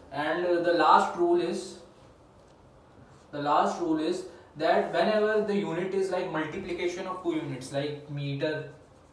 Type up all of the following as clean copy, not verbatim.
And the last rule is that whenever the unit is like multiplication of two units, like meter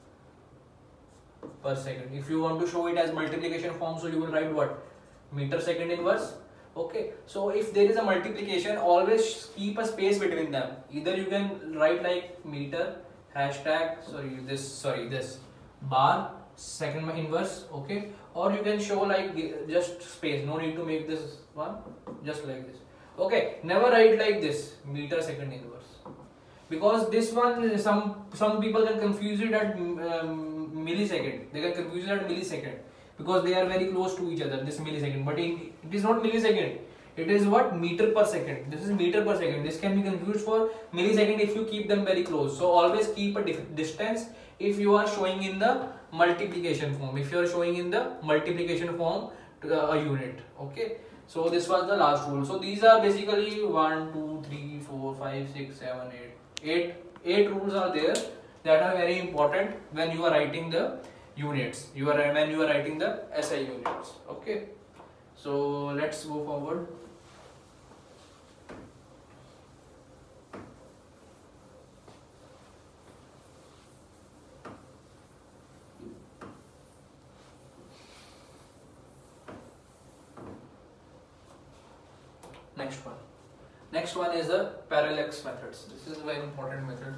per second, if you want to show it as multiplication form, so you will write what? Meter second inverse. Okay, so if there is a multiplication, always keep a space between them. Either you can write like meter hashtag this bar second inverse, okay, or you can show like just space, no need to make this one, just like this. Okay, never write like this meter second inverse, because this one some people can confuse it at millisecond. They can confuse it at millisecond because they are very close to each other, this millisecond, but it is not millisecond, it is what? Meter per second. This is meter per second. This can be confused for millisecond if you keep them very close. So always keep a distance if you are showing in the multiplication form, if you are showing in the multiplication form to a unit. Okay, so this was the last rule. So these are basically 1 2 3 4 5 6 7 8 8 rules are there that are very important when you are writing the units, when you are writing the SI units. Okay, so let's go forward. Next one is the parallax methods. This is a very important method.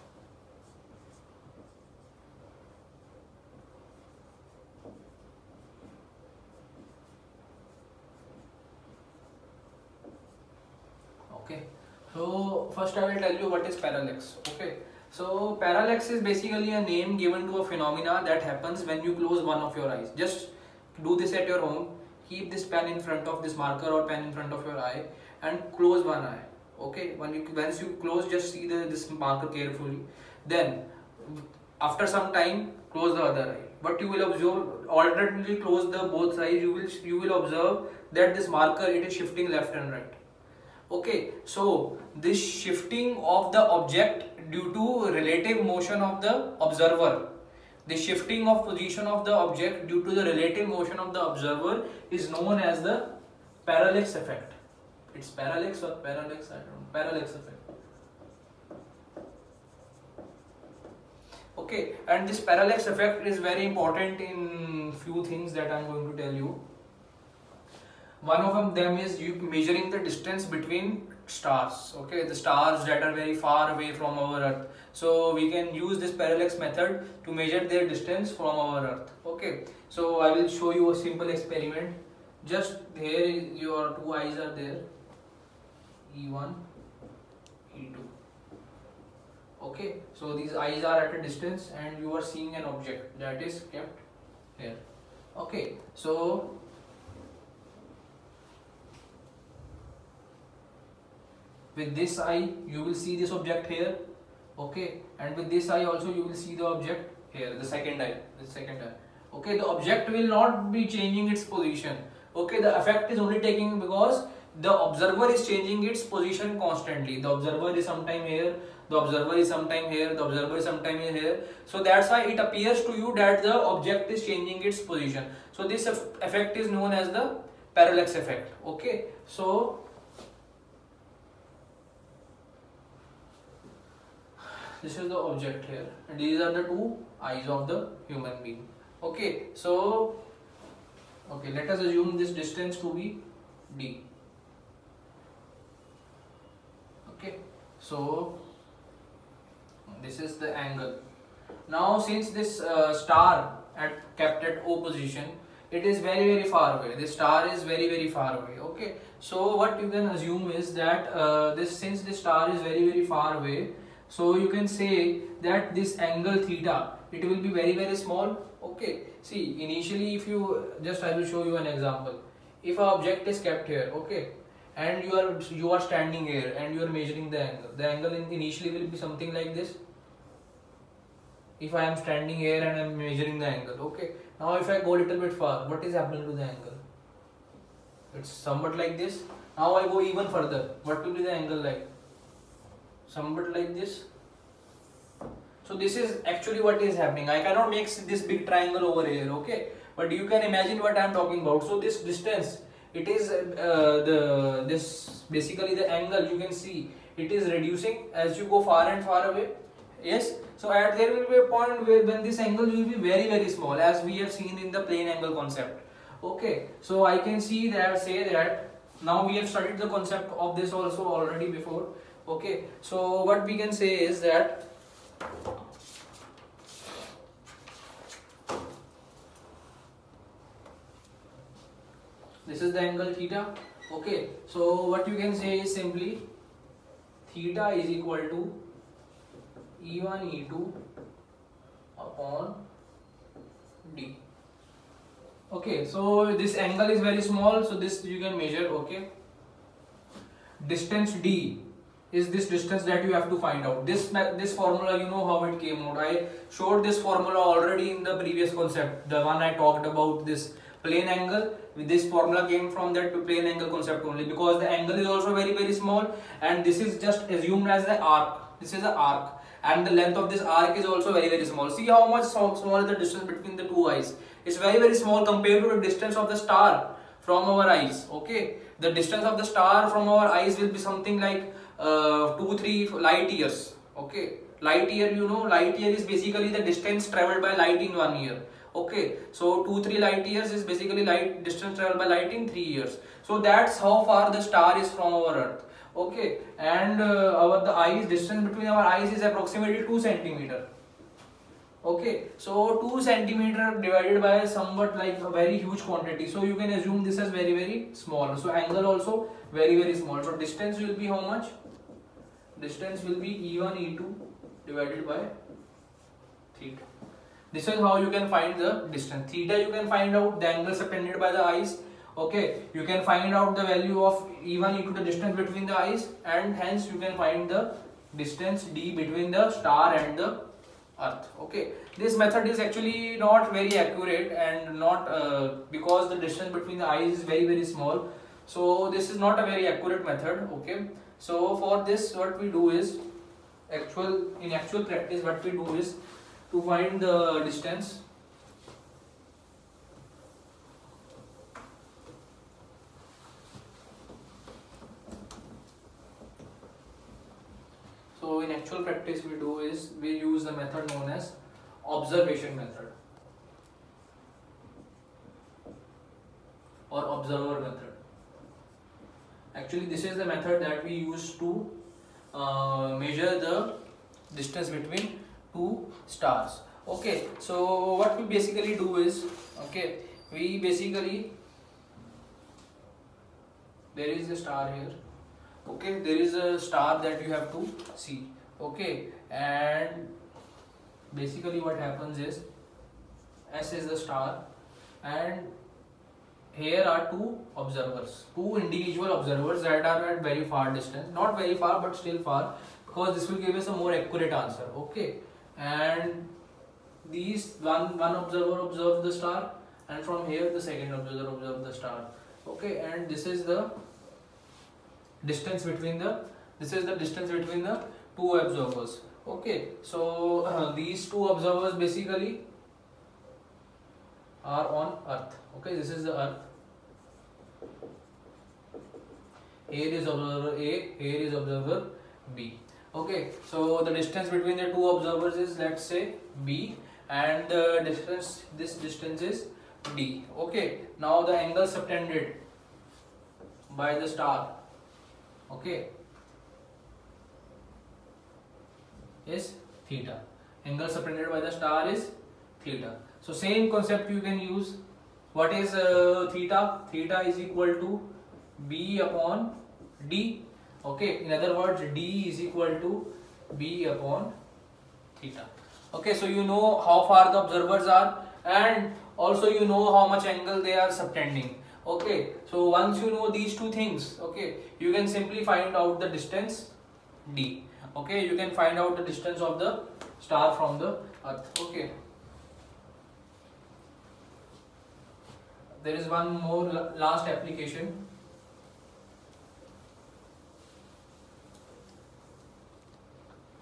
Okay, so first I will tell you what is parallax. Okay, so parallax is basically a name given to a phenomena that happens when you close one of your eyes. Just do this at your home. Keep this pen in front of this marker or pen in front of your eye and close one eye. Okay, once you close, just see this marker carefully. Then after some time, close the other eye. But you will observe, alternately close the both eyes. You will observe that this marker, it is shifting left and right. Okay, so this shifting of the object due to relative motion of the observer, the shifting of position of the object due to the relative motion of the observer is known as the parallax effect. It's parallax or parallax, I don't know, parallax effect. Okay, and this parallax effect is very important in few things that I am going to tell you. One of them is you measuring the distance between stars. Okay, the stars that are very far away from our Earth. So we can use this parallax method to measure their distance from our Earth. Okay, so I will show you a simple experiment. Just here your two eyes are there, E1, E2. Okay, so these eyes are at a distance and you are seeing an object that is kept here. Okay, so with this eye you will see this object here. Okay, and with this eye also you will see the object here, the second eye. Okay, the object will not be changing its position. Okay, the effect is only taking because the observer is changing its position constantly. The observer is sometime here, the observer is sometime here, the observer is sometime here. So that's why it appears to you that the object is changing its position. So this effect is known as the parallax effect. Okay, so this is the object here and these are the two eyes of the human being. Okay, so okay, let us assume this distance to be d. Okay, so this is the angle. Now since this star kept at O position, it is very far away. This star is very far away. Okay, so what you can assume is that since this star is very far away, so you can say that this angle theta, it will be very small. Okay, see, initially if you I will show you an example. If an object is kept here, okay, and you are standing here and you are measuring the angle initially will be something like this. If I am standing here and I am measuring the angle, okay, now if I go a little bit far, what is happening to the angle? It's somewhat like this. Now I go even further, what will be the angle like? Somewhat like this. So this is actually what is happening. I cannot make this big triangle over here, okay, but you can imagine what I am talking about. So this distance, it is this basically the angle, you can see it is reducing as you go far and far away. Yes, so there will be a point where when this angle will be very small, as we have seen in the plane angle concept. Okay, so I can see that, say that now we have studied the concept of this also already before. Okay, so what we can say is that this is the angle theta. Okay, so what you can say is simply theta is equal to E1 E2 upon D. Okay, so this angle is very small, so this you can measure. Okay, distance D is this distance that you have to find out. This formula, you know how it came out. I showed this formula already in the previous concept, the one I talked about, this plane angle. This formula came from that plane angle concept only, because the angle is also very small, and this is just assumed as the arc. This is an arc, and the length of this arc is also very small. See how much small is the distance between the two eyes. It's very small compared to the distance of the star from our eyes. Okay, the distance of the star from our eyes will be something like 2-3 light years. Okay, light year, you know, light year is basically the distance traveled by light in 1 year. Okay, so 2-3 light years is basically light distance traveled by light in 3 years. So that's how far the star is from our earth. Okay, and the eyes, distance between our eyes is approximately 2 centimeter. Okay, so 2 centimeter divided by somewhat like a very huge quantity, so you can assume this as very small. So angle also very small. So distance will be how much? Distance will be E1 E2 divided by theta. This is how you can find the distance. Theta you can find out, the angle subtended by the eyes. Okay, you can find out the value of E1 E2, the distance between the eyes, and hence you can find the distance D between the star and the earth. Okay, this method is actually not very accurate, and not because the distance between the eyes is very small, so this is not a very accurate method. Okay, so for this what we do is, in actual practice what we do is to find the distance. So in actual practice we do is we use the method known as observation method or observer method. Actually this is the method that we use to measure the distance between two stars. Okay, so what we basically do is, okay, we basically, there is a star here. Okay, there is a star that you have to see. Okay, and basically what happens is, S is the star, and here are two observers, two individual observers that are at very far distance, not very far but still far, because this will give us a more accurate answer. Okay, and these one observer observes the star, and from here the second observer observes the star. Okay, and this is the distance between the two observers. Okay, so these two observers basically are on earth. Okay, this is the earth. Here is observer A, here is observer B. Okay, so the distance between the two observers is, let's say, B, and the distance, this distance is D. Okay, now the angle subtended by the star, okay, is theta. Angle subtended by the star is theta. So same concept you can use. What is theta? Theta is equal to B upon D. Okay, in other words, D is equal to B upon theta. Okay, so you know how far the observers are, and also you know how much angle they are subtending. Okay, so once you know these two things, okay, you can simply find out the distance D. Okay, you can find out the distance of the star from the earth. Okay, there is one more last application.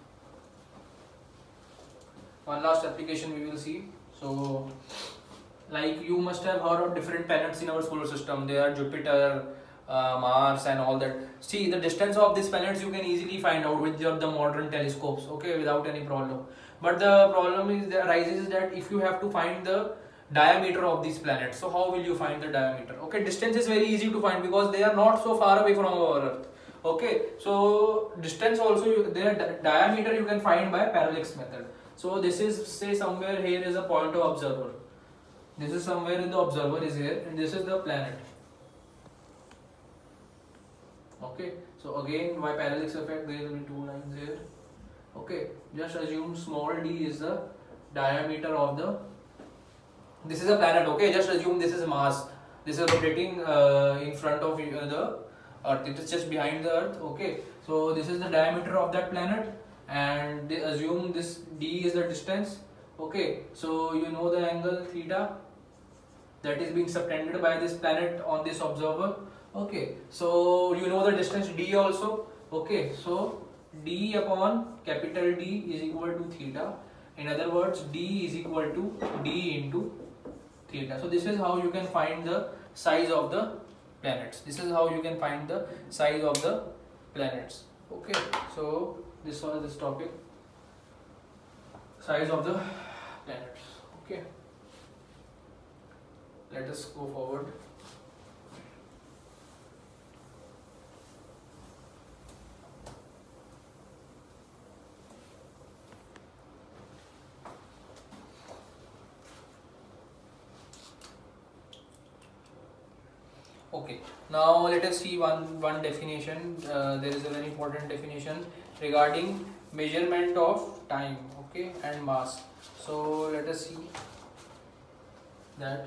One last application we will see. So Like you must have heard of different planets in our solar system. They are Jupiter, Mars and all that. See, the distance of these planets you can easily find out with the modern telescopes, okay, without any problem. But the problem is that arises that if you have to find the diameter of these planets, so how will you find the diameter? Okay, distance is very easy to find because they are not so far away from our Earth. Okay, so distance also, their diameter you can find by parallax method. So this is, say somewhere here is a point of observer. This is somewhere in the observer is here, and this is the planet. Okay, so again by parallax effect there will be two lines here. Okay, just assume small d is the diameter of the, this is a planet. Okay, just assume this is Mars. This is rotating in front of the Earth. It is just behind the Earth. Okay, so this is the diameter of that planet, and they assume this d is the distance. Okay, so you know the angle theta that is being subtended by this planet on this observer. Okay, so you know the distance d also. Okay, so d upon capital D is equal to theta. In other words, d is equal to d into theta. So this is how you can find the size of the planets. This is how you can find the size of the planets. Okay, so this was this topic, size of the planets. Okay, let us go forward. Okay, now let us see one definition. There is a very important definition regarding measurement of time, okay, and mass. So let us see that.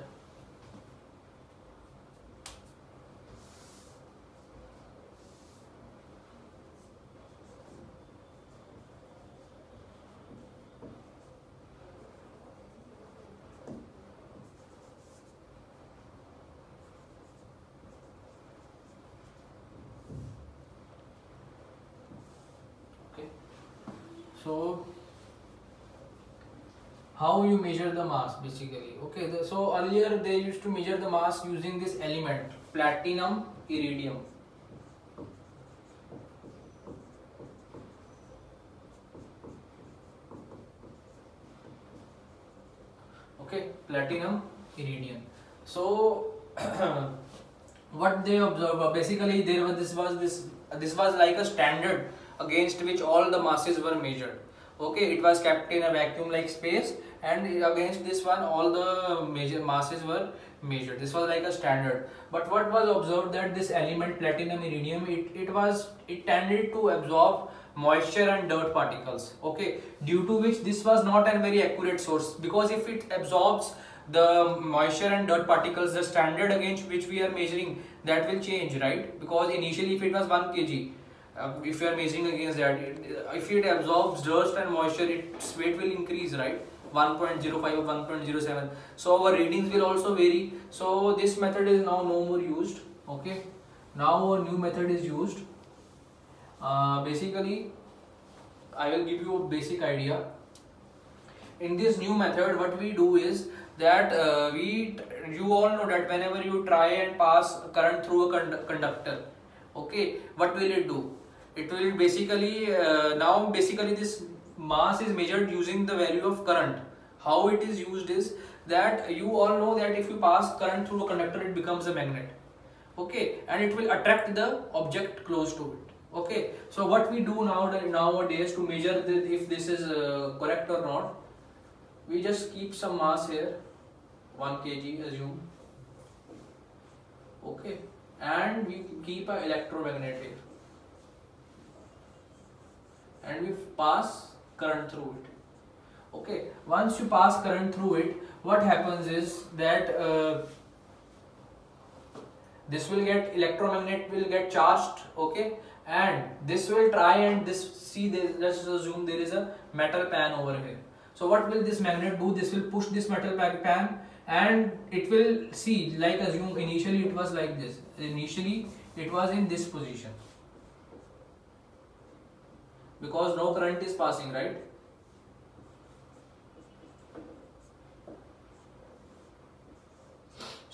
So how you measure the mass basically? Okay, so earlier they used to measure the mass using this element platinum iridium. Okay, platinum iridium. So what they observe basically, this was like a standard against which all the masses were measured. Okay, it was kept in a vacuum like space, and against this one all the major masses were measured. This was like a standard. But what was observed that this element platinum iridium, it tended to absorb moisture and dirt particles. Okay, due to which this was not a very accurate source, because if it absorbs the moisture and dirt particles, the standard against which we are measuring, that will change, right? Because initially if it was 1 kg, if you are measuring against that, if it absorbs dust and moisture, its weight will increase, right? 1.05 or 1.07. So our readings will also vary. So this method is now no more used. Okay, now a new method is used. Basically, I will give you a basic idea. In this new method, what we do is that you all know that whenever you try and pass current through a conductor, okay, what will it do? It will basically now this mass is measured using the value of current. How it is used is that you all know that if you pass current through a conductor, it becomes a magnet. Okay, and it will attract the object close to it. Okay, so what we do nowadays to measure if this is correct or not, we just keep some mass here, 1 kg assume. Okay, and we keep an electromagnet here, and we pass current through it. Okay, once you pass current through it, what happens is that this will get, electromagnet will get charged. Okay, and this will try and let's assume there is a metal pan over here. So what will this magnet do? This will push this metal pan, and it will see, like assume initially it was like this. Initially it was in this position because no current is passing, right?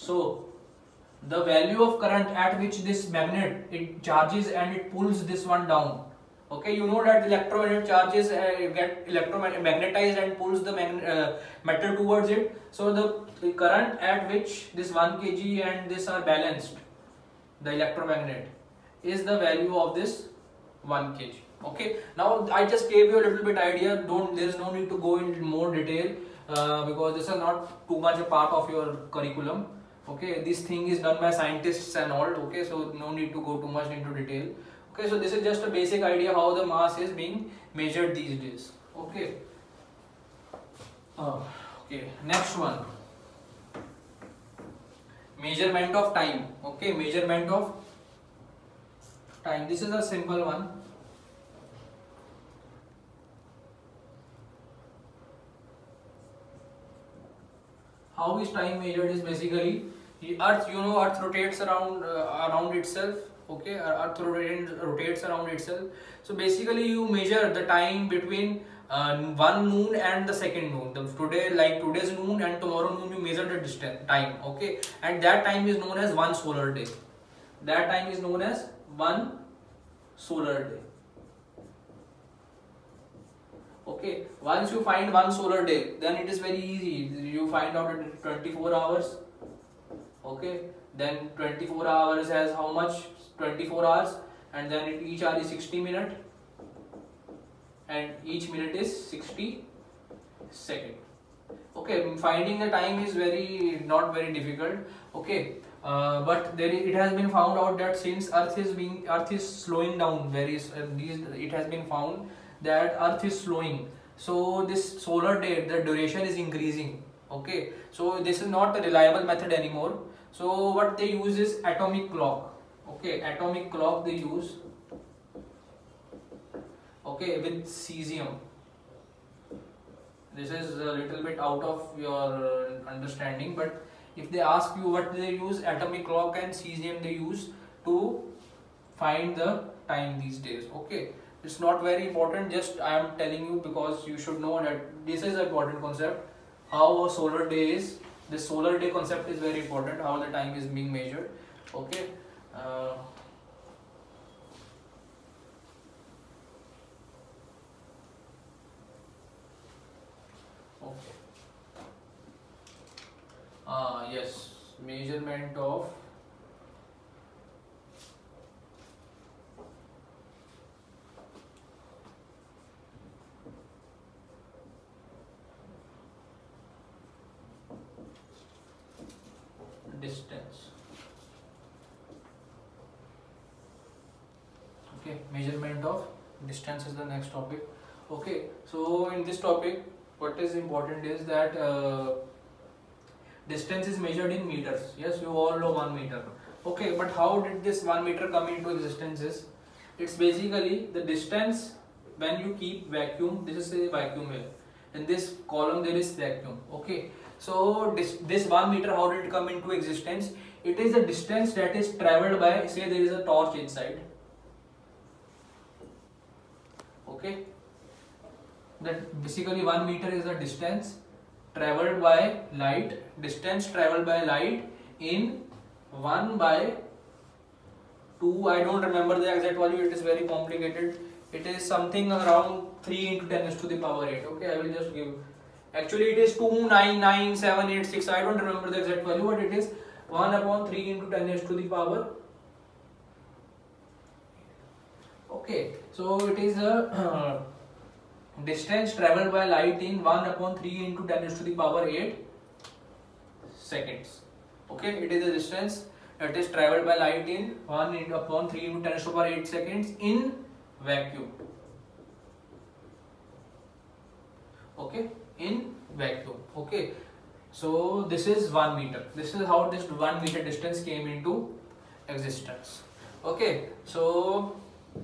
So the value of current at which this magnet it charges and it pulls this one down. Okay, you know that electromagnet charges get electromagnetized and pulls the metal towards it. So the current at which this 1 kg and this are balanced, the electromagnet, is the value of this 1 kg. Okay, now I just gave you a little bit idea. There is no need to go in more detail because this is not too much a part of your curriculum. Okay, this thing is done by scientists and all. Okay, so no need to go too much into detail. Okay, so this is just a basic idea how the mass is being measured these days. Okay. Okay, next one, measurement of time. Okay, measurement of time. This is a simple one. How is time measured is basically the earth, you know, earth rotates around itself. Okay, earth rotates around itself. So basically you measure the time between one noon and the second noon. Today's noon and tomorrow noon, you measure the distance time. Okay, and that time is known as one solar day. That time is known as one solar day. Okay, once you find one solar day, then it is very easy. You find out it 24 hours. Okay, then 24 hours has how much? 24 hours, and then each hour is 60 minutes, and each minute is 60 seconds. Okay, finding the time is not very difficult. Okay, but it has been found out that since Earth is slowing down it has been found that Earth is slowing. So this solar day, the duration is increasing. Okay, so this is not a reliable method anymore. So what they use is atomic clock. Okay, atomic clock they use. Okay, with cesium. This is a little bit out of your understanding, but if they ask you what they use, atomic clock and cesium they use to find the time these days. Okay, it's not very important, just I am telling you because you should know that this is an important concept. How a solar day is, the solar day concept is very important, how the time is being measured. Okay. Okay. Yes, measurement of distance. Okay, measurement of distance is the next topic. Okay, so in this topic what is important is that distance is measured in meters. Yes, you all know 1 meter. Okay, but how did this 1 meter come into existence is, it's basically the distance when you keep vacuum. This is a vacuum here. In this column there is vacuum. Okay, so this 1 meter, how did it come into existence? It is the distance that is traveled by, say there is a torch inside. Okay, that basically 1 meter is the distance traveled by light. Distance traveled by light in 1 by 2. I don't remember the exact value. It is very complicated. It is something around 3 into 10 to the power 8. Okay, I will just give. Actually, it is 299786. I don't remember the exact value, but it is 1 upon 3 into 10 to the power. Okay, so it is a distance traveled by light in 1 upon 3 into 10 to the power 8 seconds. Okay, it is a distance that is traveled by light in 1 upon 3 into 10 to the power 8 seconds in vacuum. Okay, in vacuum. Okay, so this is 1 meter. This is how this 1 meter distance came into existence. Okay, so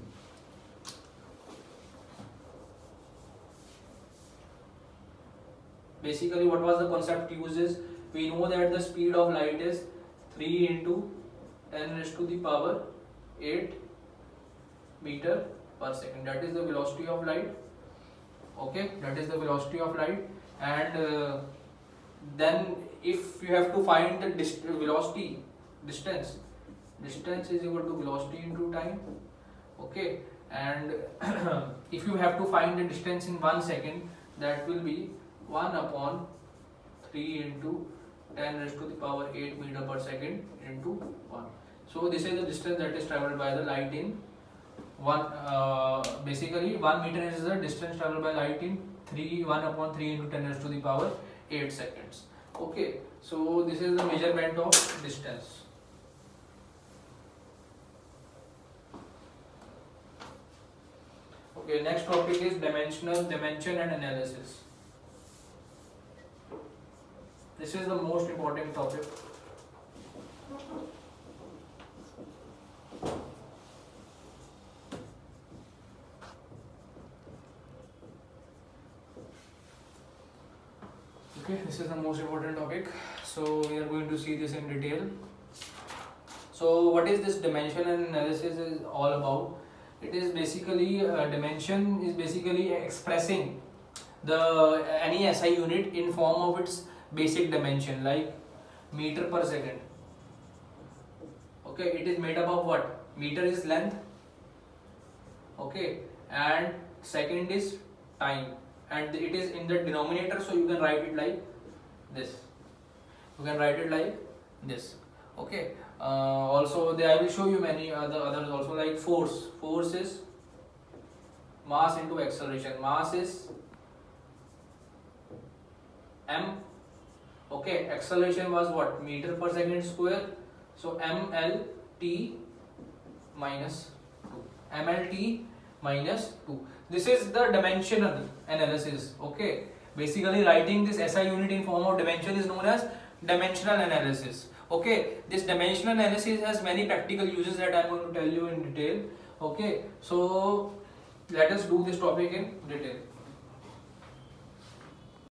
basically what was the concept used is, we know that the speed of light is 3 into 10 raised to the power 8 meter per second. That is the velocity of light. Okay, that is the velocity of light, and then if you have to find the velocity, distance is equal to velocity into time. Okay, and if you have to find the distance in 1 second, that will be 1 upon 3 into 10 raised to the power 8 meter per second into 1. So this is the distance that is traveled by the light in basically 1 meter is the distance traveled by light in 1 upon 3 into 10 raised to the power 8 seconds. Okay, so this is the measurement of distance. Okay, next topic is dimension and analysis. This is the most important topic. Okay, this is the most important topic. So we are going to see this in detail. So what is this dimension and analysis is all about? It is basically dimension is basically expressing the any SI unit in form of its basic dimension, like meter per second. Okay, it is made up of what? Meter is length, okay, and second is time, and it is in the denominator, so you can write it like this. You can write it like this. Okay. Also, I will show you many others also, like force. Force is mass into acceleration. Mass is m. Okay. Acceleration was what? Meter per second square. So mlt minus 2. mlt minus 2. This is the dimensional analysis. Okay. Basically, writing this SI unit in form of dimension is known as dimensional analysis. Okay, this dimensional analysis has many practical uses that I am going to tell you in detail. Okay, so let us do this topic in detail.